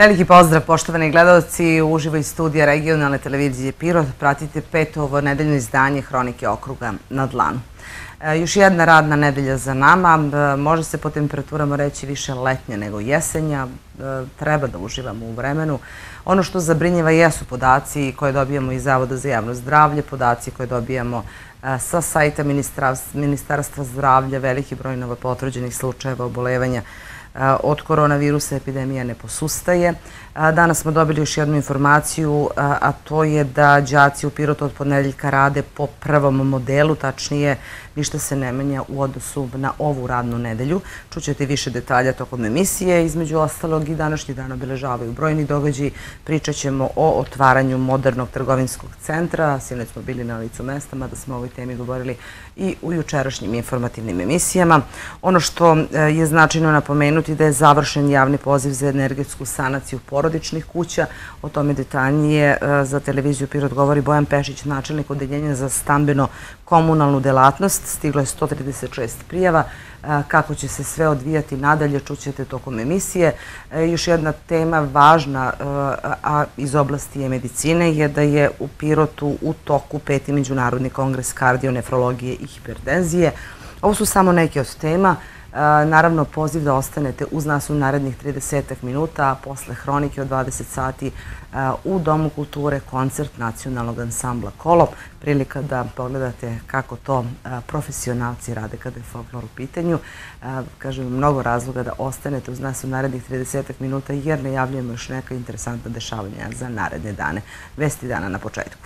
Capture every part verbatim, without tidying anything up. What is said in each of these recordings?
Veliki pozdrav, poštovani gledalci, uživo iz studija regionalne televizije Pirot. Pratite peto ovo nedeljno izdanje Hronike okruga na dlanu. Još jedna radna nedelja za nama. Može se po temperaturama reći više letnja nego jesenja. Treba da uživamo u vremenu. Ono što zabrinjeva jesu podaci koje dobijamo iz Zavoda za javno zdravlje, podaci koje dobijamo sa sajta Ministarstva zdravlja, veliki broj novopotvrđenih slučajeva obolevanja od koronavirusa, epidemija ne posustaje. Danas smo dobili još jednu informaciju, a to je da đaci u Pirotu od ponedeljka rade po prvom modelu, tačnije ništa se ne menja u odnosu na ovu radnu nedelju. Čućete više detalja tokom emisije, između ostalog i današnji dan obeležavaju brojni događaji. Pričat ćemo o otvaranju modernog trgovinskog centra, sinoć smo bili na licu mesta, mada smo o ovoj temi govorili i u jučerašnjim informativnim emisijama. Ono što je značajno napomenuti da je završen javni poziv za energetsku sanaciju porodičnih kuća. O tome detaljnije za televiziju Pirot govori Bojan Pešić, načelnik odeljenja za stambeno-komunalnu delatnost. Stiglo je sto trideset šest prijava. Kako će se sve odvijati nadalje, čućete tokom emisije. Još jedna tema važna a iz oblasti medicine je da je u Pirotu u toku peti međunarodni kongres kardionefrologije i hipertenzije. Ovo su samo neke od tema. Naravno, poziv da ostanete uz nas u narednih tridesetak minuta, a posle Hronike od dvadeset sati u Domu kulture koncert nacionalnog ansambla Kolo. Prilika da pogledate kako to profesionalci rade kada je folklor u pitanju. Kažem, mnogo razloga da ostanete uz nas u narednih tridesetak minuta jer najavljujemo još neka interesantna dešavanja za naredne dane. Vesti dana na početku.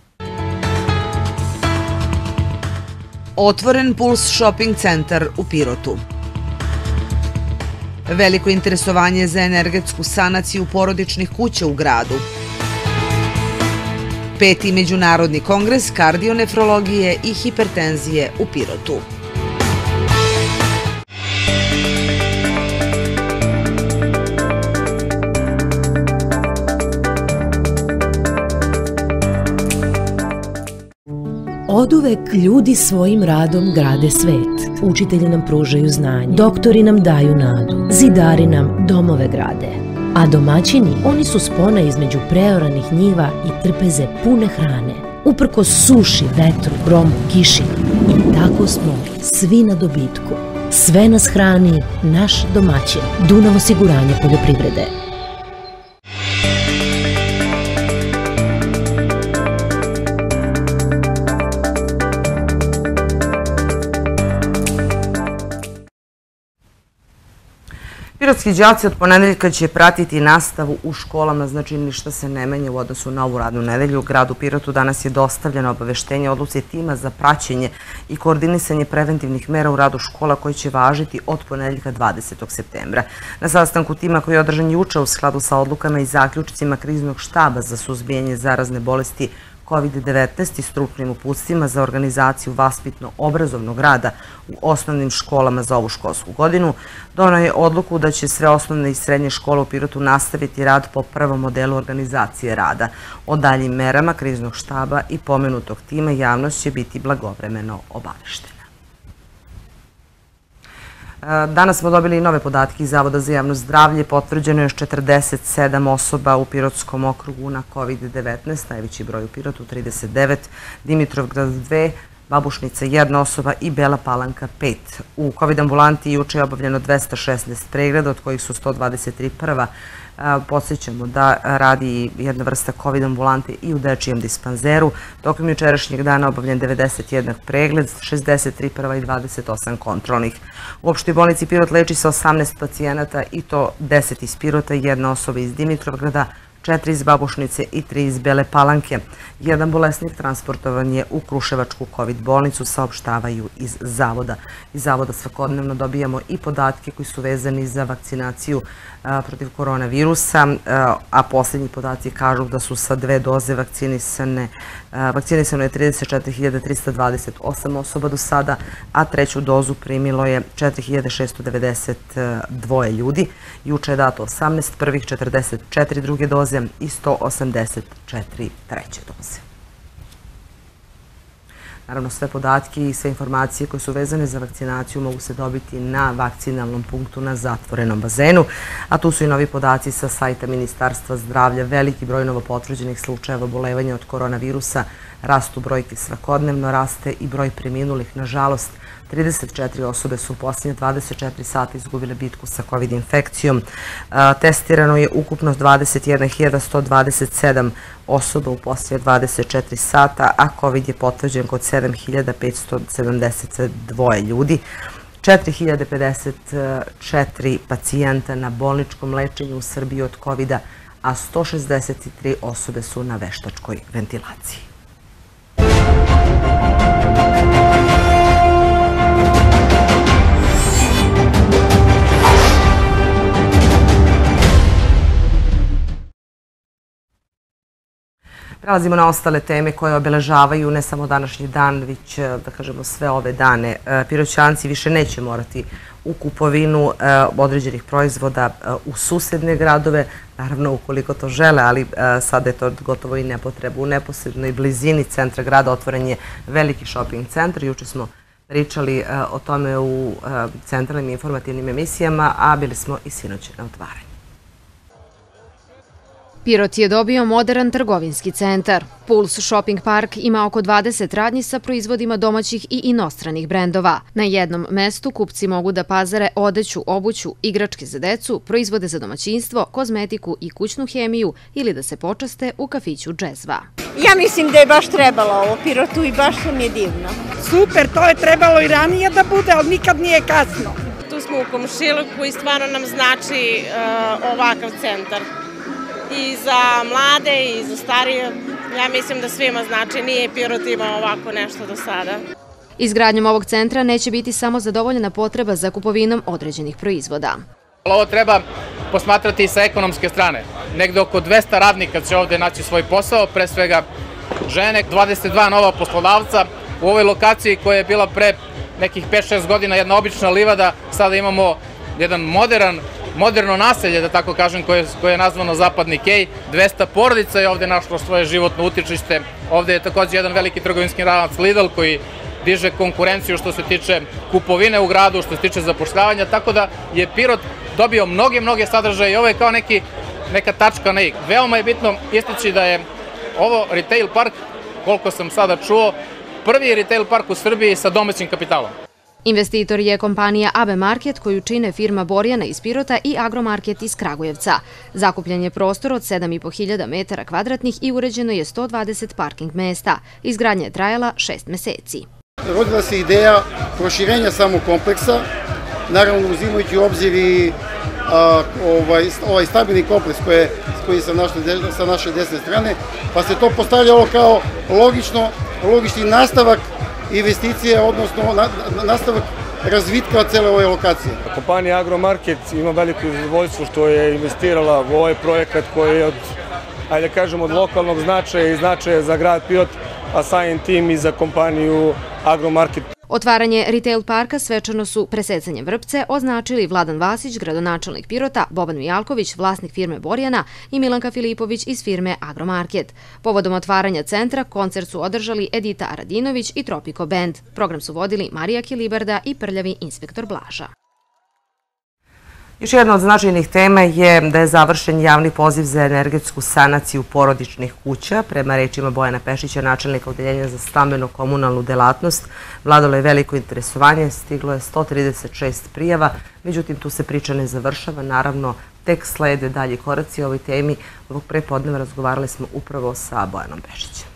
Otvoren Puls shopping centar u Pirotu. Veliko interesovanje za energetsku sanaciju porodičnih kuća u gradu. Peti međunarodni kongres kardionefrologije i hipertenzije u Pirotu. Oduvek ljudi svojim radom grade svet. Učitelji nam pružaju znanje, doktori nam daju nadu, zidari nam domove grade. A domaćini, oni su spona između preoranih njiva i trpeze pune hrane. Uprkos suši, vetru, gromu, kiši. I tako smo svi na dobitku. Sve nas hrani naš domaćin. Dunav osiguranje poljoprivrede. Pirotski đaci od ponedeljka će pratiti nastavu u školama, znači ništa se ne menja u odnosu na ovu radnu nedelju. U gradu Pirotu danas je dostavljeno obaveštenje o odluci tima za praćenje i koordinisanje preventivnih mera u radu škola koji će važiti od ponedeljka dvadesetog septembra. Na sastanku tima koji je održan juče u skladu sa odlukama i zaključcima kriznog štaba za suzbijanje zarazne bolesti kovid devetnaest i stručnim uputstvima za organizaciju vaspitno-obrazovnog rada u osnovnim školama za ovu školsku godinu, doneo je odluku da će sve osnovne i srednje škole u Pirotu nastaviti rad po prvom modelu organizacije rada. O daljim merama kriznog štaba i pomenutog tima javnost će biti blagovremeno obaveštena. Danas smo dobili nove podatke iz Zavoda za javno zdravlje. Potvrđeno je još četrdeset sedam osoba u Pirotskom okrugu na kovid devetnaest, najveći broj u Pirotu, trideset devet, Dimitrovgrad dve, Babušnica jedna osoba i Bela Palanka pet. U kovid ambulanti juče je obavljeno dvesta šesnaest pregleda, od kojih su sto dvadeset tri prva. Podsjećamo da radi jedna vrsta kovid ambulante i u dečijem dispanzeru. Tokom jučerašnjeg dana obavljen devedeset jedan pregled, šezdeset tri prva i dvadeset osam kontrolnih. U opštoj bolnici Pirot leči se osamnaest pacijenata i to deset iz Pirota, jedna osoba iz Dimitrovgrada, četiri iz Babušnice i tri iz Bele Palanke. Jedan bolesnik transportovan je u Kruševačku kovid bolnicu, saopštavaju iz Zavoda. Iz Zavoda svakodnevno dobijamo i podatke koji su vezani za vakcinaciju protiv koronavirusa, a posljednji podaci kažu da su sa dve doze vakcinisane vakcinisano je trideset četiri hiljade trista dvadeset osam osoba do sada, a treću dozu primilo je četiri hiljade šesto devedeset dva ljudi. Juče je dato osamnaest prvih, četrdeset četiri druge doze i sto osamdeset četiri treće doze. Naravno, sve podatke i sve informacije koje su vezane za vakcinaciju mogu se dobiti na vakcinalnom punktu na zatvorenom bazenu, a tu su i novi podaci sa sajta Ministarstva zdravlja. Veliki broj novopotvrđenih slučajeva obolevanja od koronavirusa, rastu brojke svakodnevno, raste i broj preminulih. Nažalost, trideset četiri osobe su u posljednje dvadeset četiri sata izgubile bitku sa kovid infekcijom. Testirano je ukupno dvadeset jedna hiljada sto dvadeset sedam osoba u posljednje dvadeset četiri sata, a kovid je potvrđen kod sedam hiljada petsto sedamdeset dva ljudi. četiri hiljade pedeset četiri pacijenta na bolničkom lečenju u Srbiji od kovida, a sto šezdeset tri osobe su na veštačkoj ventilaciji. Prelazimo na ostale teme koje obeležavaju ne samo današnji dan, već da kažemo sve ove dane. Piroćanci više neće morati u kupovinu određenih proizvoda u susedne gradove, naravno ukoliko to žele, ali sada je to gotovo i nepotrebu. U neposrednoj blizini centra grada otvoren je veliki shopping centar. Juče smo pričali o tome u centralnim informativnim emisijama, a bili smo i sinoć na otvaranju. Pirot je dobio modern trgovinski centar. Puls Shopping Park ima oko dvadeset radnji sa proizvodima domaćih i inostranih brendova. Na jednom mestu kupci mogu da pazare odeću, obuću, igračke za decu, proizvode za domaćinstvo, kozmetiku i kućnu hemiju ili da se počaste u kafiću Džezva. Ja mislim da je baš trebalo ovo Pirotu i baš sam je divno. Super, to je trebalo i ranije da bude, ali nikad nije kasno. Tu smo u komšiluku i stvarno nam znači ovakav centar. I za mlade i za starije, ja mislim da svima znači, nije Pirot imao ovako nešto do sada. Izgradnjom ovog centra neće biti samo zadovoljena potreba za kupovinom određenih proizvoda. Ovo treba posmatrati i sa ekonomske strane. Negde oko dvesta radnika će ovde naći svoj posao, pre svega žene, dvadeset dva nova poslodavca. U ovoj lokaciji koja je bila pre nekih pet šest godina jedna obična livada, sada imamo jedan modern moderno naselje, da tako kažem, koje je nazvano Zapadni Kej. dvesta porodica je ovde našlo svoje životno utičište. Ovde je također jedan veliki trgovinski lanac Lidl koji diže konkurenciju što se tiče kupovine u gradu, što se tiče zapošljavanja, tako da je Pirot dobio mnoge, mnoge sadržaje i ovo je kao neka tačka na i. Veoma je bitno istići da je ovo retail park, koliko sam sada čuo, prvi retail park u Srbiji sa domaćim kapitalom. Investitor je kompanija A B Market koju čine firma Borjana iz Pirota i Agromarket iz Kragujevca. Zakupljen je prostor od sedam i po hiljada metara kvadratnih i uređeno je sto dvadeset parking mesta. Izgradnja je trajala šest meseci. Rodila se ideja proširenja samog kompleksa, naravno uzimajući u obzir i ovaj stabilni kompleks koji je sa naše desne strane, pa se to postavljalo kao logični nastavak investicije, odnosno nastavak razvitka cele ove lokacije. Kompanija Agromarket ima veliko zadovoljstvo što je investirala u ovaj projekat koji je od, ajde kažem, od lokalnog značaja i značaja za grad Pirot, a samim tim i za kompaniju Agromarket. Otvaranje retail parka svečano su presecanjem vrpce označili Vladan Vasić, gradonačelnik Pirota, Boban Mijalković, vlasnik firme Borjana i Milanka Filipović iz firme Agromarket. Povodom otvaranja centra koncert su održali Edita Aradinović i Tropico Band. Program su vodili Marija Kilibarda i prljavi inspektor Blaža. Još jedna od značajnih tema je da je završen javni poziv za energetsku sanaciju porodičnih kuća. Prema rečima Bojana Pešića, načelnika Odeljenja za stambeno-komunalnu delatnost, vladalo je veliko interesovanje, stiglo je sto trideset šest prijava, međutim tu se priča ne završava. Naravno, tek slede dalji koraci o ovoj temi. Ovog prepodneva razgovarali smo upravo sa Bojanom Pešićem.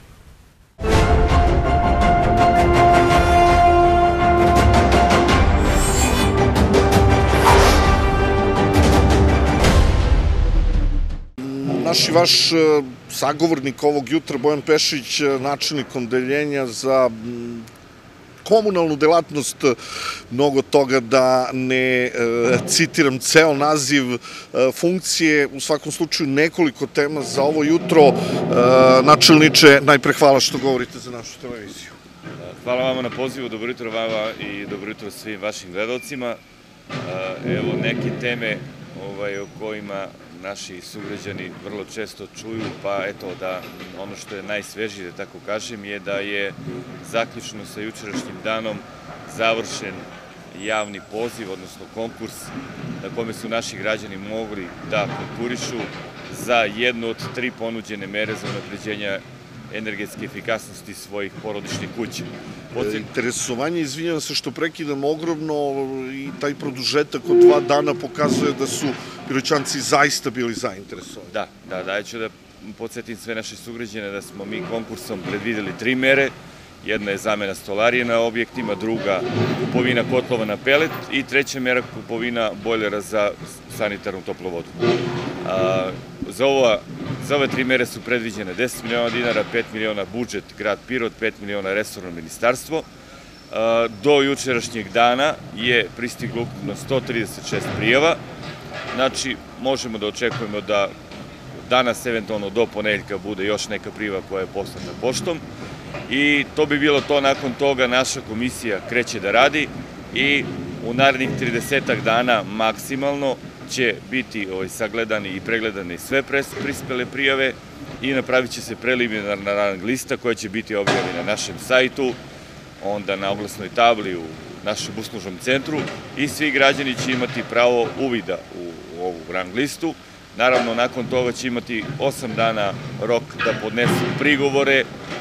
Naš i vaš sagovornik ovog jutra, Bojan Pešić, načelnik Odeljenja za komunalnu delatnost, mnogo toga da ne citiram ceo naziv funkcije, u svakom slučaju nekoliko tema za ovo jutro. Načelniče, najpre hvala što govorite za našu televiziju. Hvala vama na pozivu, dobro jutro vama i dobro jutro svim vašim gledalcima. Evo neke teme o kojima naši sugrađani vrlo često čuju, pa eto da ono što je najsvežije, da tako kažem, je da je zaključno sa jučerašnjim danom završen javni poziv, odnosno konkurs na kome su naši građani mogli da konkurišu za jednu od tri ponuđene mere za unapređenja energetske efikasnosti svojih porodičnih kuća. Interesovanje, izvinjam se što prekidam, ogromno i taj produžetak od dva dana pokazuje da su Piroćanci zaista bili zainteresovani. Da, da, da, ja ću da podsjetim sve naše sugrađane da smo mi konkursom predvideli tri mere. Jedna je zamena stolarije na objektima, druga kupovina kotlova na pelet i treća mera kupovina bojlera za sanitarnu toplu vodu. Za ove tri mere su predviđene deset miliona dinara, pet miliona budžet grad Pirot, pet miliona resorno ministarstvo. Do jučerašnjeg dana je pristiglo ukupno sto trideset šest prijava. Znači, možemo da očekujemo da danas, eventualno do ponedeljka, bude još neka prijava koja je poslata poštom. I to bi bilo to. Nakon toga naša komisija kreće da radi i u narednih tridesetak dana maksimalno će biti sagledani i pregledani sve prispele prijave i napravit će se preliminarna rang lista koja će biti objavljena na našem sajtu, onda na oglasnoj tabli u našem uslužnom centru i svi građani će imati pravo uvida u ovu rang listu. Naravno, nakon toga će imati osam dana rok da podnesu prigovore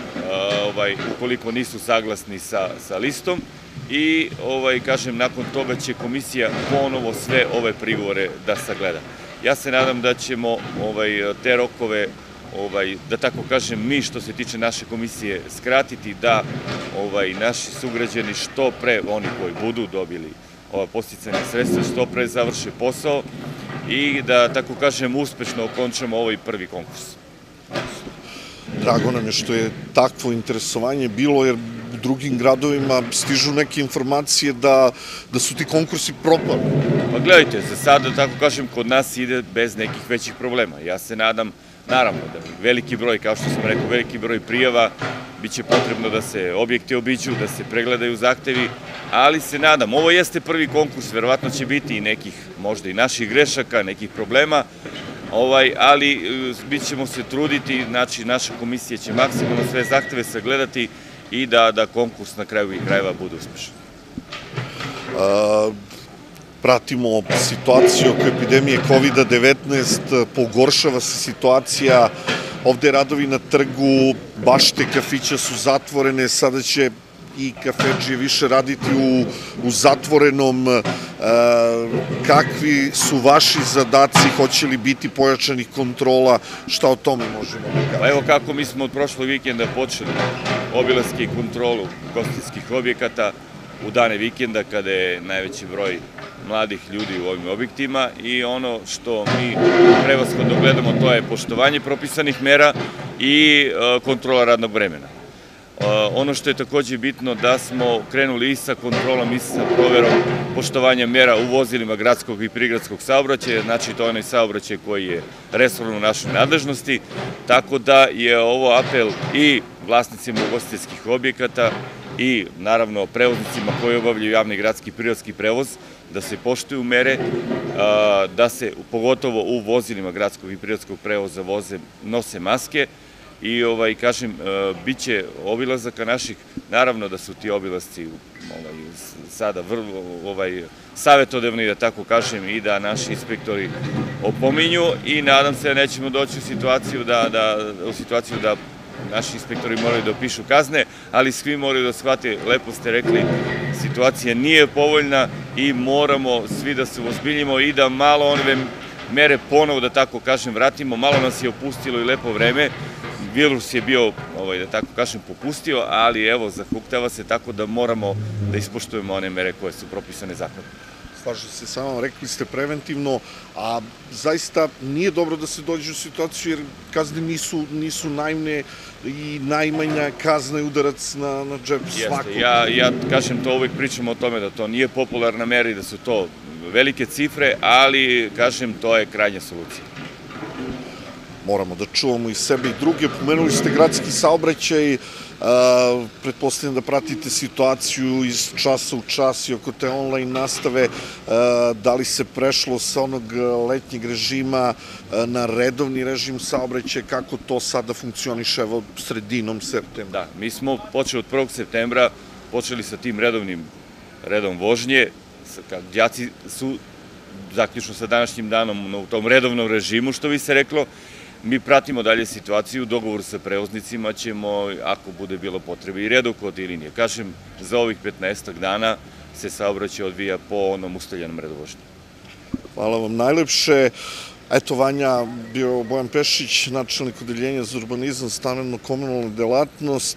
ukoliko nisu saglasni sa listom i, kažem, nakon toga će komisija ponovo sve ove prigovore da sagleda. Ja se nadam da ćemo te rokove, da tako kažem, mi što se tiče naše komisije skratiti, da naši sugrađani što pre, oni koji budu dobili ova podsticajna sredstva, što pre završe posao i da, tako kažem, uspešno okončamo ovaj prvi konkurs. Drago nam je što je takvo interesovanje bilo, jer u drugim gradovima stižu neke informacije da su ti konkursi propali. Pa gledajte, za sada, tako kažem, kod nas ide bez nekih većih problema. Ja se nadam, naravno, da veliki broj, kao što sam rekao, veliki broj prijava, bit će potrebno da se objekti obiđu, da se pregledaju zahtevi, ali se nadam, ovo jeste prvi konkurs, verovatno će biti i nekih, možda i naših grešaka, nekih problema, ali bit ćemo se truditi, znači naša komisija će maksimalno sve zahteve sagledati i da konkurs na kraju i krajeva bude uspešan. Pratimo situaciju oko epidemije kovida devetnaest, pogoršava se situacija, ovde radovi na trgu, bašte kafića su zatvorene, sada će i kafedžije više raditi u zatvorenom. Kakvi su vaši zadaci, hoće li biti pojačanih kontrola, šta o tome možemo da kažemo? Pa evo kako mi smo od prošlog vikenda počeli obilaske i kontrolu ugostiteljskih objekata u dane vikenda kada je najveći broj mladih ljudi u ovim objektima i ono što mi prevashodno gledamo to je poštovanje propisanih mera i kontrola radnog vremena. Ono što je takođe bitno da smo krenuli i sa kontrolom i sa proverom poštovanja mera u vozilima gradskog i prigradskog saobraćaja, znači to je onaj saobraćaj koji je resorno u našoj nadležnosti, tako da je ovo apel i vlasnicima ugostiteljskih objekata i naravno prevoznicima koji obavljaju javni gradski i prigradski prevoz, da se poštuju mere, da se pogotovo u vozilima gradskog i prigradskog prevoza voze, nose maske i, kažem, bit će obilazaka naših, naravno da su ti obilasci sada vrlo savetodavni, da tako kažem, i da naši inspektori opominju i nadam se da nećemo doći u situaciju da naši inspektori moraju da opišu kazne, ali svi moraju da shvate, lepo ste rekli, situacija nije povoljna i moramo svi da se uozbiljimo i da malo one mere ponovo, da tako kažem, vratimo. Malo nas je opustilo i lepo vreme, virus je bio, da tako kažem, popustio, ali evo, zahuktava se tako da moramo da ispoštujemo one mere koje su propisane zakonom. Slažem se sa vama, rekli ste preventivno, a zaista nije dobro da se dođe u situaciju jer kazne nisu naivne i najmanja kazna je udarac na džep svakog. Ja kažem to, uvek pričam o tome da to nije popularna mera i da su to velike cifre, ali kažem to je krajnja solucija. Moramo da čuvamo i sebe i druge. Pomenuli ste gradski saobraćaj, Pretpostavljam da pratite situaciju iz časa u čas i oko te online nastave. Da li se prešlo sa onog letnjeg režima na redovni režim saobraćaja, kako to sada funkcioniše evo sredinom septembra? Da, mi smo počeli od prvog septembra, počeli sa tim redovnim redom vožnje. Đaci su zaključno sa današnjim danom u tom redovnom režimu, što bi se reklo. Mi pratimo dalje situaciju, u dogovoru sa prevoznicima ćemo, ako bude bilo potrebe, i redokod i linije. Kažem, za ovih petnaestak dana se saobraćaj odvija po onom ustaljenom redu vožnje. Hvala vam najlepše. Eto, Vanja, bio Bojan Pešić, načelnik odeljenja za urbanizam, stambeno-komunalnu delatnost.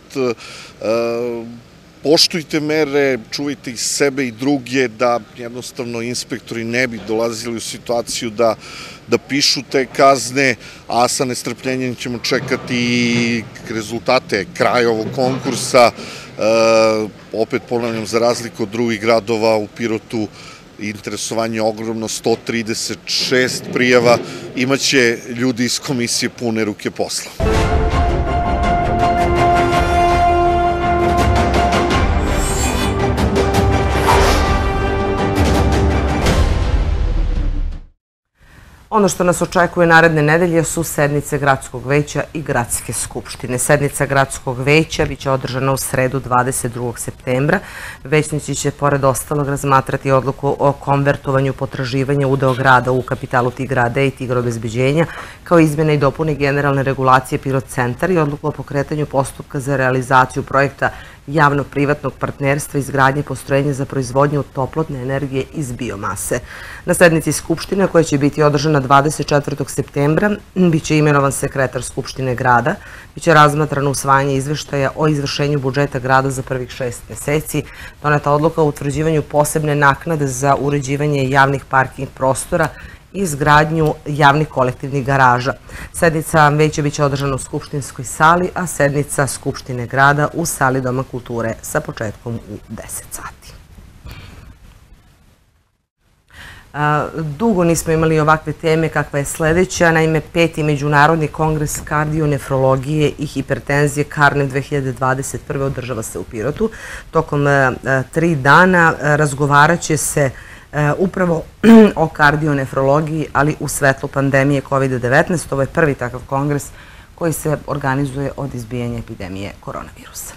Poštujte mere, čuvajte ih sebe i druge, da jednostavno inspektori ne bi dolazili u situaciju da da pišu te kazne, a sa nestrpljenjem ćemo čekati rezultate kraja ovog konkursa. Opet ponavljam, za razliku od drugih gradova, u Pirotu interesovanje je ogromno, sto trideset šest prijava, imaće ljudi iz komisije pune ruke posla. Ono što nas očekuje naredne nedelje su sednice Gradskog veća i Gradske skupštine. Sednica Gradskog veća biće održana u sredu dvadeset drugog septembra. Većnici će pored ostalog razmatrati odluku o konvertovanju potraživanja udeo grada u kapitalu Tigra-A D i Tigra obezbeđenja, kao izmjene i dopune generalne regulacije Pirot centar i odluku o pokretanju postupka za realizaciju projekta javno-privatnog partnerstva i izgradnje postrojenja za proizvodnju toplotne energije iz biomase. Na sednici Skupštine, koja će biti održana dvadeset četvrtog septembra, biće imenovan sekretar Skupštine grada, biće razmatrano usvajanje izveštaja o izvršenju budžeta grada za prvih šest meseci, doneta odluka o utvrđivanju posebne naknade za uređivanje javnih parking prostora i izgradnju javnih kolektivnih garaža. Sednica veća biće održana u Skupštinskoj sali, a sednica Skupštine grada u sali Doma kulture sa početkom u deset sati. Dugo nismo imali ovakve teme kakva je sledeća. Naime, peti Međunarodni kongres kardionefrologije i hipertenzije Karnev dve hiljade dvadeset prve održava se u Pirotu. Tokom tri dana razgovarat će se upravo o kardionefrologiji, ali u svetlu pandemije kovid devetnaest. Ovo je prvi takav kongres koji se organizuje od izbijanja epidemije koronavirusa.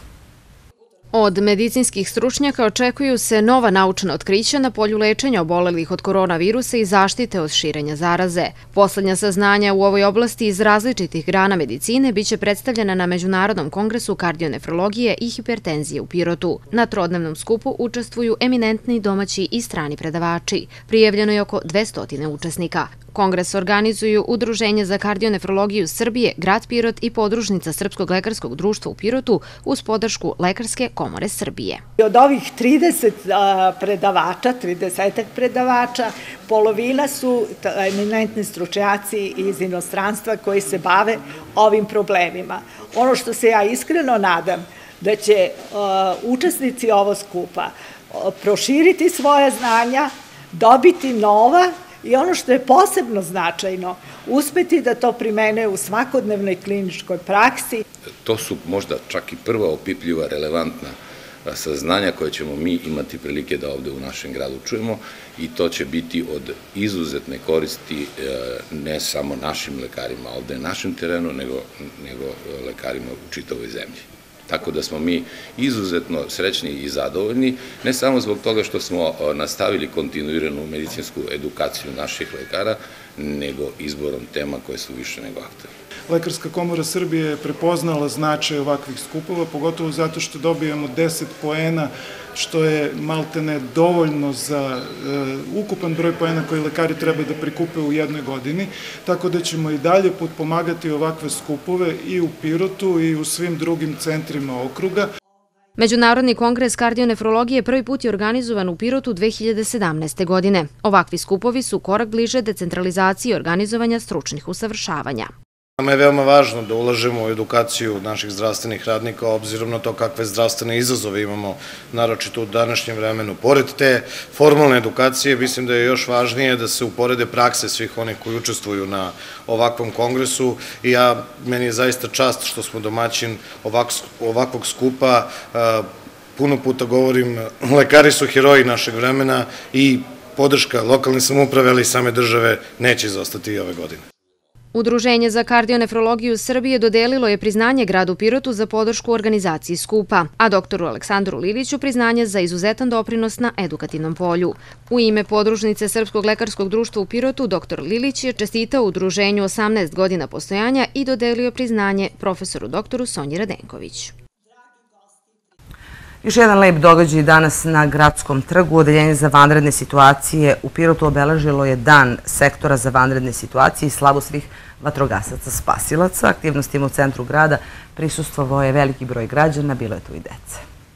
Od medicinskih stručnjaka očekuju se nova naučna otkrića na polju lečenja obolelih od koronavirusa i zaštite od širenja zaraze. Poslednja saznanja u ovoj oblasti iz različitih grana medicine biće predstavljena na Međunarodnom kongresu kardionefrologije i hipertenzije u Pirotu. Na trodnevnom skupu učestvuju eminentni domaći i strani predavači. Prijavljeno je oko dvesta učesnika. Kongres organizuju Udruženje za kardionefrologiju Srbije, grad Pirot i podružnica Srpskog lekarskog društva u Pirotu uz podršku Lekarske komore Srbije. Od ovih trideset predavača, tridesetak predavača, polovina su eminentni stručnjaci iz inostranstva koji se bave ovim problemima. Ono što se ja iskreno nadam da će učesnici ovog skupa proširiti svoja znanja, dobiti nova i ono što je posebno značajno, uspeti da to primene u svakodnevnoj kliničkoj praksi. To su možda čak i prva opipljiva, relevantna saznanja koje ćemo mi imati prilike da ovde u našem gradu čujemo i to će biti od izuzetne koristi ne samo našim lekarima ovde na našem terenu, nego lekarima u čitavoj zemlji. Tako da smo mi izuzetno srećni i zadovoljni, ne samo zbog toga što smo nastavili kontinuiranu medicinsku edukaciju naših lekara, nego izborom tema koje su više nego aktualne. Lekarska komora Srbije je prepoznala značaj ovakvih skupova, pogotovo zato što dobijamo deset poena, što je maltene dovoljno za ukupan broj poena koji lekari treba da prikupe u jednoj godini, tako da ćemo i dalje potpomagati ovakve skupove i u Pirotu i u svim drugim centrima okruga. Međunarodni kongres kardionefrologije prvi put je organizovan u Pirotu dve hiljade sedamnaeste. godine. Ovakvi skupovi su korak bliže decentralizaciji organizovanja stručnih usavršavanja. Nama je veoma važno da ulažemo u edukaciju naših zdravstvenih radnika, obzirom na to kakve zdravstvene izazove imamo, naročito u današnjem vremenu. Pored te formalne edukacije, mislim da je još važnije da se uporede prakse svih onih koji učestvuju na ovakvom kongresu i ja, meni je zaista čast što smo domaćin ovakvog skupa. Puno puta govorim, lekari su heroji našeg vremena i podrška lokalne samouprave, ali i same države neće izostati i ove godine. Udruženje za kardionefrologiju Srbije dodelilo je priznanje gradu Pirotu za podršku organizaciji skupa, a doktoru Aleksandru Liliću priznanje za izuzetan doprinos na edukativnom polju. U ime podružnice Srpskog lekarskog društva u Pirotu, doktor Lilić je čestitao udruženju osamnaest godina postojanja i dodelio priznanje profesoru doktoru Sonji Radenković. Još jedan lep događaj danas na Gradskom trgu. Odeljenje za vanredne situacije u Pirotu obeležilo je dan sektora za vanredne situacije i slavu svih vatrogasaca spasilaca. Aktivnostima u centru grada prisustvovao je veliki broj građana, bilo je tu i dece.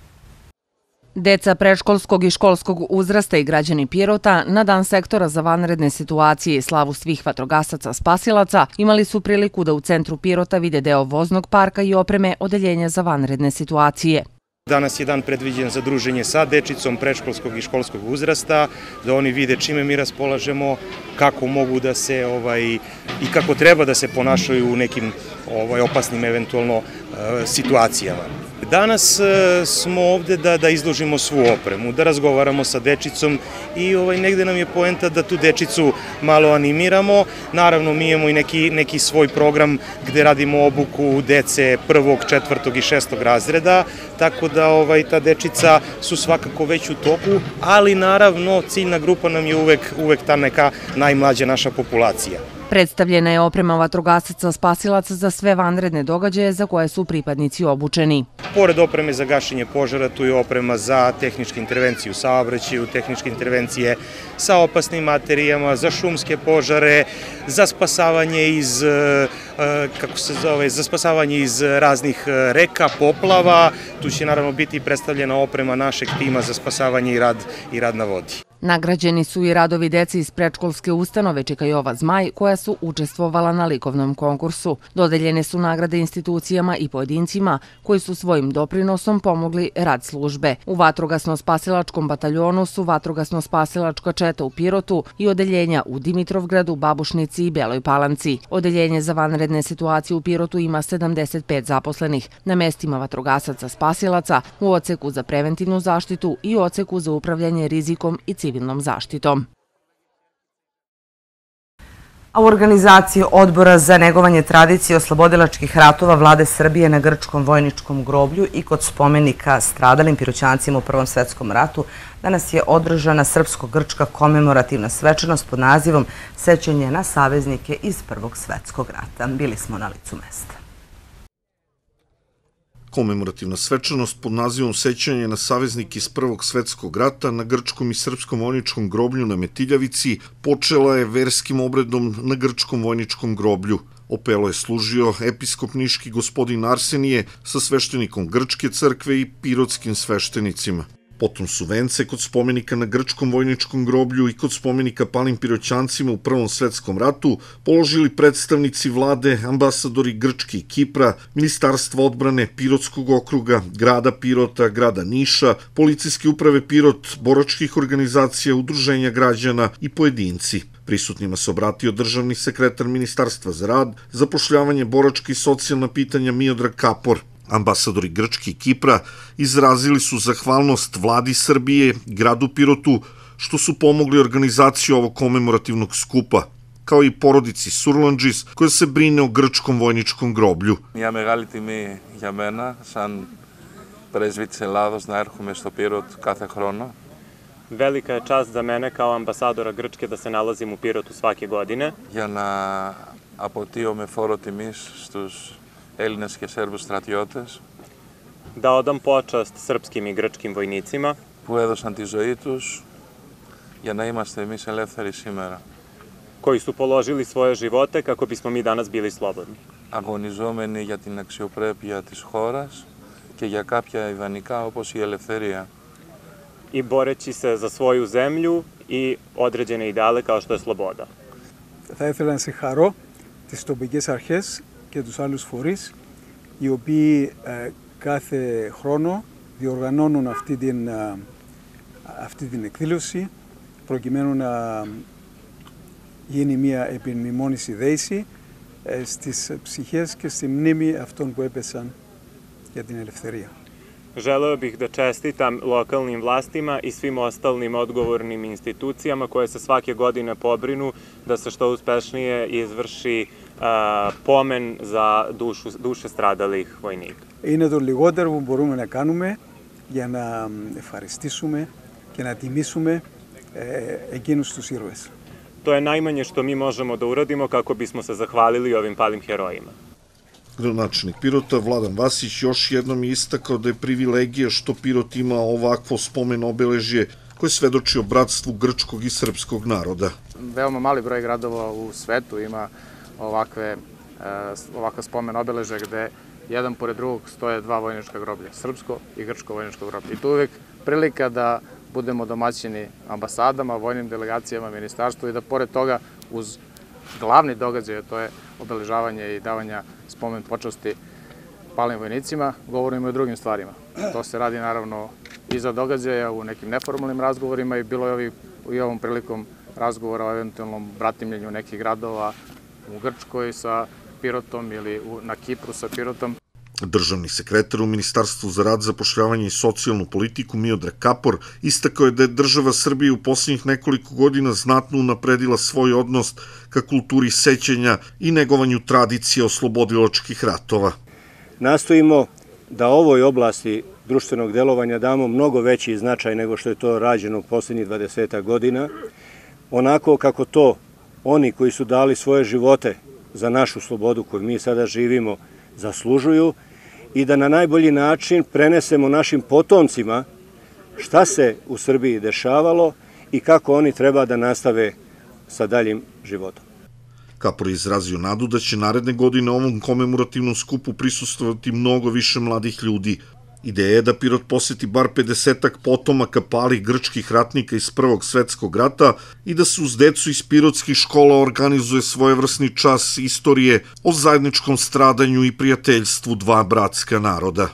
Deca predškolskog i školskog uzrasta i građani Pirota na dan sektora za vanredne situacije i slavu svih vatrogasaca spasilaca imali su priliku da u centru Pirota vide deo voznog parka i opreme Odeljenja za vanredne situacije. Danas je dan predviđen za druženje sa dečicom predškolskog i školskog uzrasta, da oni vide čime mi raspolažemo, kako mogu da se i kako treba da se ponašaju u nekim opasnim eventualno situacijama. Danas smo ovde da izložimo svu opremu, da razgovaramo sa dečicom i negde nam je poenta da tu dečicu malo animiramo. Naravno, mi imamo i neki svoj program gde radimo obuku dece prvog, četvrtog i šestog razreda, tako da ta dečica su svakako već u toku, ali naravno ciljna grupa nam je uvek ta neka najmlađa naša populacija. Predstavljena je oprema vatrogasaca spasilaca za sve vanredne događaje za koje su pripadnici obučeni. Pored opreme za gašenje požara, tu je oprema za tehničke intervencije u saobraćaju, tehničke intervencije sa opasnim materijama, za šumske požare, za spasavanje iz, kako se zove, za spasavanje iz raznih reka, poplava. Tu će naravno biti predstavljena oprema našeg tima za spasavanje i rad na vodi. Nagrađeni su i radovi dece iz predškolske ustanove Čika Jova Zmaj koja su učestvovala na likovnom konkursu. Dodeljene su nagrade institucijama i pojedincima koji su svojim doprinosom pomogli rad službe. U vatrogasno-spasilačkom bataljonu su vatrogasno-spasilačka četa u Pirotu i odeljenja u Dimitrovgradu, Babušnici i Beloj Palanci. Odeljenje za vanredne situacije u Pirotu ima sedamdeset pet zaposlenih na mestima vatrogasaca spasilaca, u odseku za preventivnu zaštitu i odseku za upravljanje rizikom i civilnom zaštitom. A u organizaciji Odbora za negovanje tradicije oslobodilačkih ratova Vlade Srbije na Grčkom vojničkom groblju i kod spomenika stradalim Piroćancima u Prvom svetskom ratu danas je održana srpsko-grčka komemorativna svečanost pod nazivom Sećanje na saveznike iz Prvog svetskog rata. Bili smo na licu mesta. Komemorativna svečanost pod nazivom Sećanje na saveznike iz Prvog svetskog rata na grčkom i srpskom vojničkom groblju na Metiljavici počela je verskim obredom na grčkom vojničkom groblju. Opelo je služio episkop niški gospodin Arsenije sa sveštenikom grčke crkve i pirotskim sveštenicima. Potom su vence kod spomenika na grčkom vojničkom groblju i kod spomenika palim Piroćancima u Prvom svetskom ratu položili predstavnici vlade, ambasadori Grčke i Kipra, Ministarstva odbrane Pirotskog okruga, grada Pirota, grada Niša, policijske uprave Pirot, boračkih organizacija, udruženja građana i pojedinci. Prisutnima se obratio državni sekretar Ministarstva za rad, zapošljavanje, boračka i socijalna pitanja Miodrag Kapor. Ambasadori Grčke i Kipra izrazili su zahvalnost vladi Srbije, gradu Pirotu, što su pomogli organizaciju ovog komemorativnog skupa, kao i porodici Surlandžis, koja se brine o grčkom vojničkom groblju. Μια μεγάλη τιμή για μένα, σαν πρέσβη της Ελλάδος, να έρχομαι στο Πύρot κάθε χρόνο. Velika je čast za mene kao ambasadora Grčke da se nalazim u Pirotu svake godine. Για να αποτείω με φόρο τιμής στους Έλληνες και Σέρβους στρατιώτες da odam počast srpskim i grčkim vojnicima που έδωσαν τη ζωή τους για να είμαστε εμείς ελεύθεροι σήμερα. Koji su položili svoje živote kako bismo mi danas bili slobodni. Αγωνιζόμενοι για την αξιοπρέπεια της χώρας και για κάποια ιδανικά όπως η ελευθερία. I boreći se za svoju zemlju i određene ideale kao što je sloboda. Θα ήθελα να συγχαρώ τις τοπικές αρχές και τους άλλους φορείς, οι οποίοι κάθε χρόνο διοργανώνουν αυτή την, αυτή την εκδήλωση προκειμένου να γίνει μια επιμνημόνηση δέηση στις ψυχές και στη μνήμη αυτών που έπεσαν για την ελευθερία. Želeo bih da čestitam lokalnim vlastima i svim ostalim odgovornim institucijama koje se svake godine pobrinu da se što uspešnije izvrši pomen za dušu, duše stradalih vojnika. Είναι το λιγότερο που μπορούμε να κάνουμε για να ευχαριστήσουμε και να τιμήσουμε εκείνους τους ήρωες. To je najmanje što mi možemo da uradimo kako bismo se zahvalili ovim palim herojima. Gradonačelnik Pirota Vladan Vasić još jednom je istakao da je privilegija što Pirot ima ovakvo spomen obeležje koje svedoči o bratstvu grčkog i srpskog naroda. Veoma mali broj gradova u svetu ima ovakve, ovakve spomen obeležje gde jedan pored drugog stoje dva vojnička groblja, srpsko i grčko vojničko groblje. I to je uvek prilika da budemo domaćini ambasadama, vojnim delegacijama, ministarstvu i da pored toga uz glavni događaj, to je obeležavanje i davanja spomen počasti palim vojnicima, govorimo i o drugim stvarima. To se radi naravno iza događaja u nekim neformalnim razgovorima i bilo je i ovom prilikom razgovora o eventualnom bratimljenju nekih gradova u Grčkoj sa Pirotom ili na Kipru sa Pirotom. Državni sekretar u Ministarstvu za rad, zapošljavanje i socijalnu politiku Miodrag Kapor istakao je da je država Srbije u posljednjih nekoliko godina znatno unapredila svoj odnos ka kulturi sećanja i negovanju tradicije oslobodilačkih ratova. Nastojimo da ovoj oblasti društvenog delovanja damo mnogo veći značaj nego što je to rađeno u posljednjih dvadesetak godina, onako kako to oni koji su dali svoje živote za našu slobodu koju mi sada živimo zaslužuju i da na najbolji način prenesemo našim potomcima šta se u Srbiji dešavalo i kako oni treba da nastave sa daljim životom. Kapor je izrazio nadu da će naredne godine ovom komemorativnom skupu prisustvovati mnogo više mladih ljudi. Ideja je da Pirot poseti bar pedesetak potomaka palih grčkih ratnika iz Prvog svetskog rata i da se uz decu iz pirotskih škola organizuje svojevrsni čas istorije o zajedničkom stradanju i prijateljstvu dva bratska naroda.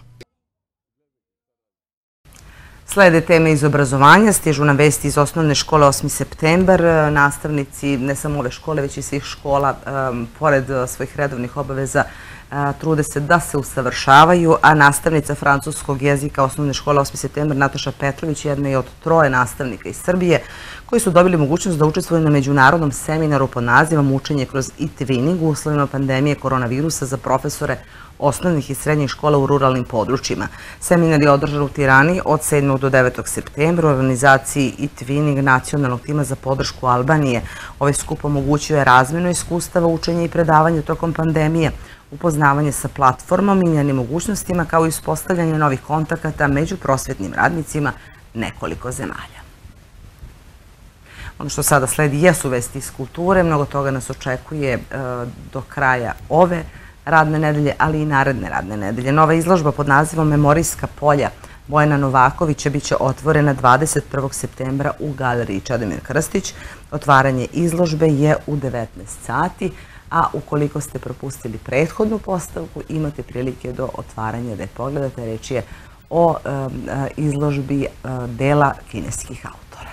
Slede teme iz obrazovanja, stižu nam vesti iz osnovne škole osmi septembar. Nastavnici ne samo ove škole, već i svih škola, pored svojih redovnih obaveza, trude se da se usavršavaju, a nastavnica francuskog jezika osnovne škole osmi septembar Nataša Petrović jedna je od troje nastavnika iz Srbije koji su dobili mogućnost da učestvuju na međunarodnom seminaru pod nazivom Učenje kroz e-twinning u uslovima pandemije koronavirusa za profesore osnovnih i srednjih škola u ruralnim područjima. Seminar je održan u Tirani od sedmog do devetog septembra u organizaciji e-twinning nacionalnog tima za podršku Albanije. Ovaj skup omogućuje razmenu iskustava, učenja i predavanja tokom pandemije, upoznavanje sa platformom i njenim mogućnostima, kao i uspostavljanje novih kontakata među prosvetnim radnicima nekoliko zemalja. Ono što sada sledi jesu vesti iz kulture, mnogo toga nas očekuje do kraja ove radne nedelje, ali i naredne radne nedelje. Nova izložba pod nazivom Memorijska polja Bojana Novakovića biće otvorena dvadeset prvog septembra u galeriji Čedomir Krstić. Otvaranje izložbe je u devetnaest sati, a ukoliko ste propustili prethodnu postavku, imate prilike do otvaranja da je pogledate. Reč je o izložbi dela kineskih autora.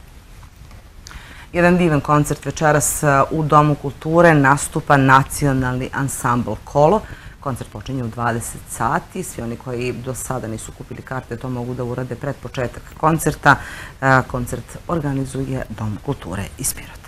Jedan divan koncert večeras u Domu kulture nastupa nacionalni ansambl Kolo. Koncert počinje u dvadeset sati. Svi oni koji do sada nisu kupili karte to mogu da urade pred početak koncerta. Koncert organizuje Dom kulture iz Pirota.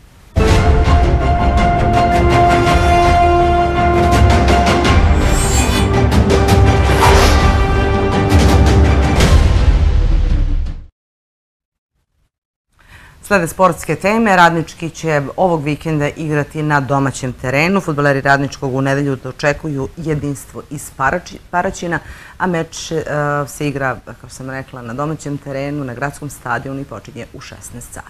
Slede sportske teme, Radnički će ovog vikenda igrati na domaćem terenu. Fudbaleri Radničkog u nedelju dočekuju jedinstvo iz Paraćina, a meč se igra, kao sam rekla, na domaćem terenu, na gradskom stadionu i počinje u šesnaest sati.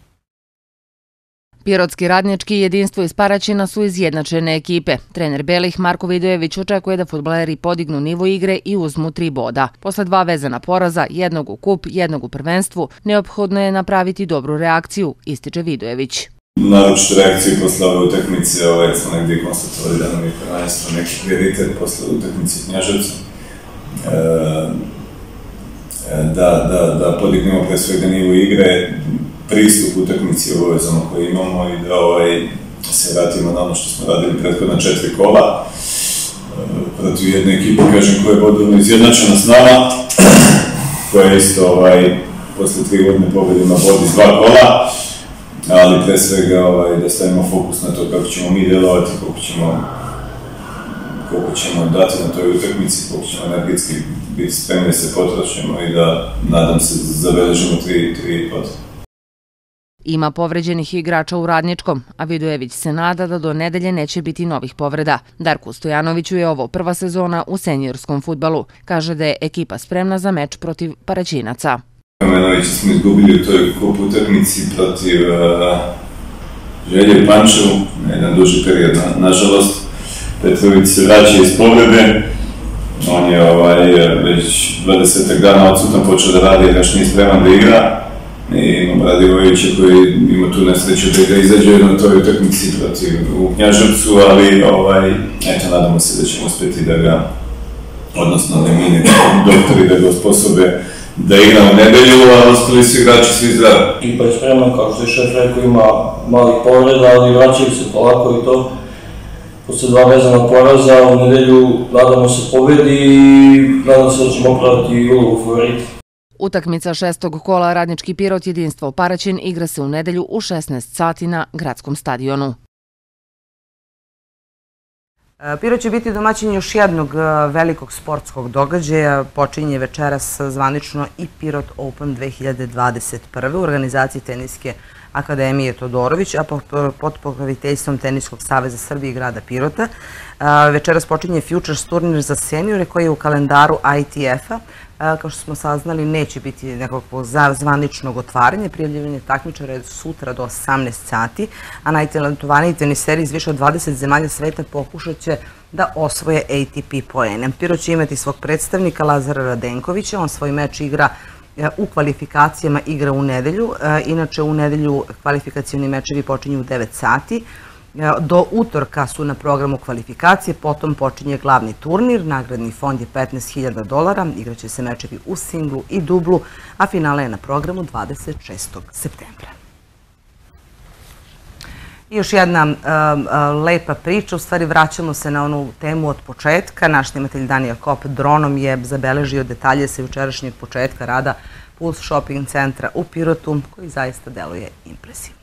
Pirotski Radnički i jedinstvo iz Paraćina su izjednačene ekipe. Trener Belih Marko Vidojević očekuje da fudbaleri podignu nivo igre i uzmu tri boda. Posle dva vezana poraza, jednog u kup, jednog u prvenstvu, neophodno je napraviti dobru reakciju, ističe Vidojević. Naročito reakciju posle ove utakmice, smo negdje konstatovali da nam je prvenstvo neki prioritet posle utakmice u Knjaževcu. Da podignemo pre svega nivo igre, pristup utakmici obavezama koje imamo i da se vratimo na ono što smo radili prethodna četiri kola protiv jedne ekipe, kažem, koja je bodovno izjednačena s nama, koja je isto posle tri godine pobedima bodi dva kola, ali pre svega da stavimo fokus na to kako ćemo mi djelovati, koliko ćemo dati na toj utakmici, koliko ćemo energetski biti spremni da se potrošimo i da, nadam se, zabeležimo tri poda. Ima povređenih igrača u Radničkom, a Vidojević se nada da do nedelje neće biti novih povreda. Darku Stojanoviću je ovo prva sezona u seniorskom fudbalu. Kaže da je ekipa spremna za meč protiv Paraćinaca. Menovića smo izgubili u toj kup utakmici protiv Želje u Pančevu, na jedan duži period, nažalost. Petrović se vraća iz povrede, on je već dvadesetak dana odsutan, počeo da radi jer još nije spreman da igra. I imamo Radivojevića koji ima tu nesreću da ga izađe na toj utakmici u Knjaževcu, ali eto, nadamo se da ćemo uspjeti da ga, odnosno da mi doktori da ga osposobe da igra u nedelju, a ostali su igrači svi zdravi. Ekipa je spremna, kao što je šef rekao, ima malih povreda, ali vraćaju se polako i to. Posle dva vezana poraza, u nedelju nadamo se pobedi i nadam se da ćemo opraviti ulogu favorita. Utakmica šestog kola Radnički Pirot jedinstvo Paraćin igra se u nedelju u šesnaest sati na gradskom stadionu. Pirot će biti domaćin još jednog velikog sportskog događaja. Počinje večeras zvanično i Pirot Open dve hiljade dvadeset prve u organizaciji Teniske akademije Todorović, a pod pokroviteljstvom Teniskog saveza Srbije i grada Pirota. Večeras počinje Futures turnir za seniore koji je u kalendaru I T F-a. Kao što smo saznali, neće biti nekakvog zvaničnog otvaranja. Prijavljivanje takmičara je sutra do osamnaest sati, a najtalentovaniji teniseri iz više od dvadeset zemalja sveta pokušat će da osvoje A T P poene. Pirot će imati svog predstavnika Lazara Radenkovića, on svoj meč igra u kvalifikacijama, igra u nedelju. Inače, u nedelju kvalifikacijoni mečevi počinju u devet sati. Do utorka su na programu kvalifikacije, potom počinje glavni turnir, nagradni fond je petnaest hiljada dolara, igraće se mečevi u singlu i dublu, a finale je na programu dvadeset šestog septembra. I još jedna lepa priča, u stvari vraćamo se na onu temu od početka. Naš snimatelj Danija Kop dronom je zabeležio detalje sa jučerašnjeg početka rada Puls shopping centra u Pirotu, koji zaista deluje impresivno.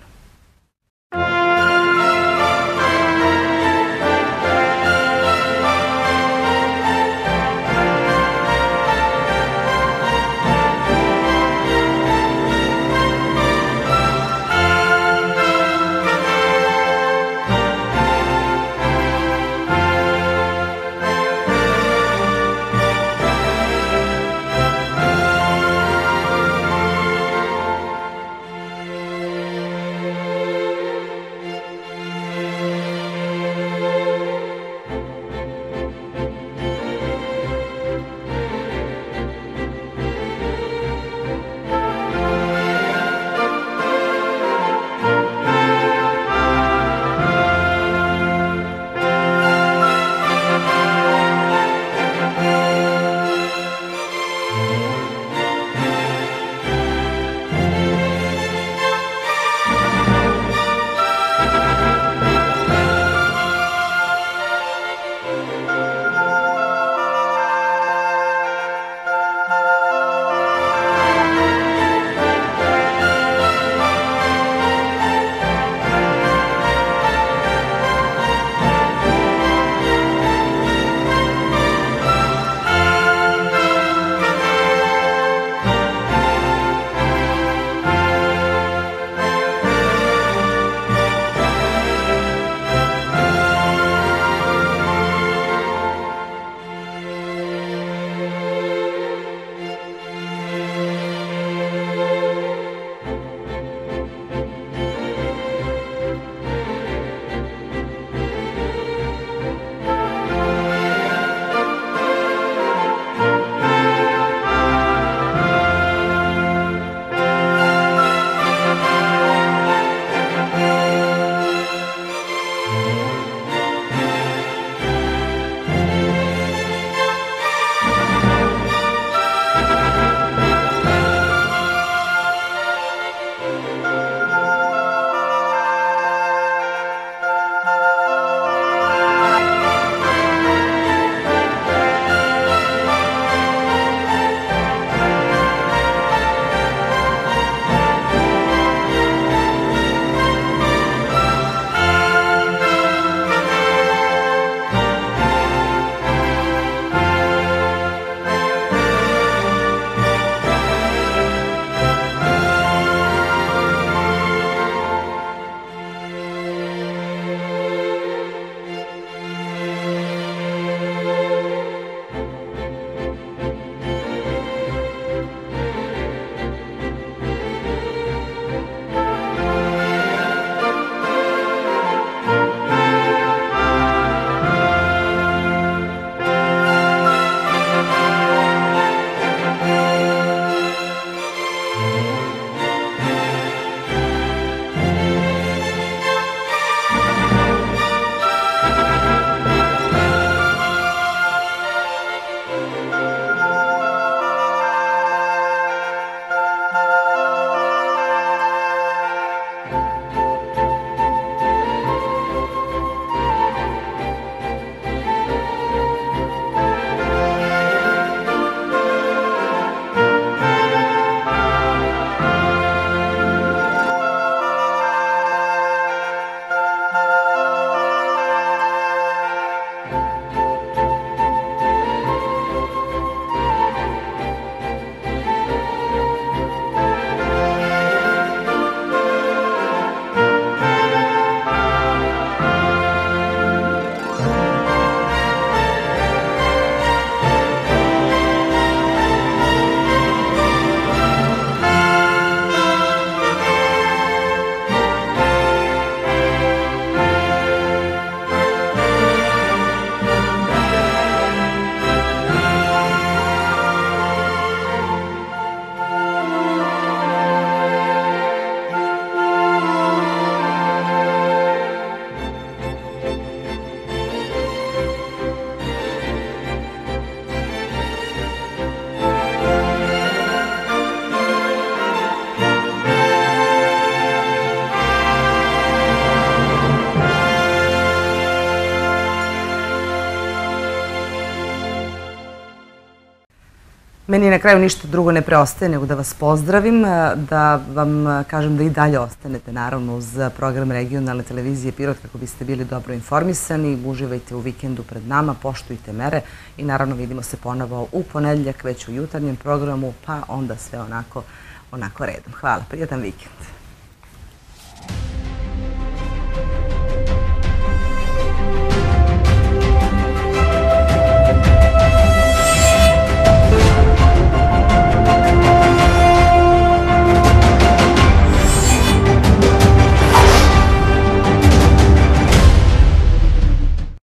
Meni na kraju ništa drugo ne preostaje nego da vas pozdravim, da vam kažem da i dalje ostanete naravno uz program regionalne televizije Pirot kako biste bili dobro informisani. Uživajte u vikendu pred nama, poštujte mere i naravno vidimo se ponovo u ponedeljak već u jutarnjem programu, pa onda sve onako, onako redom. Hvala, prijatan vikend.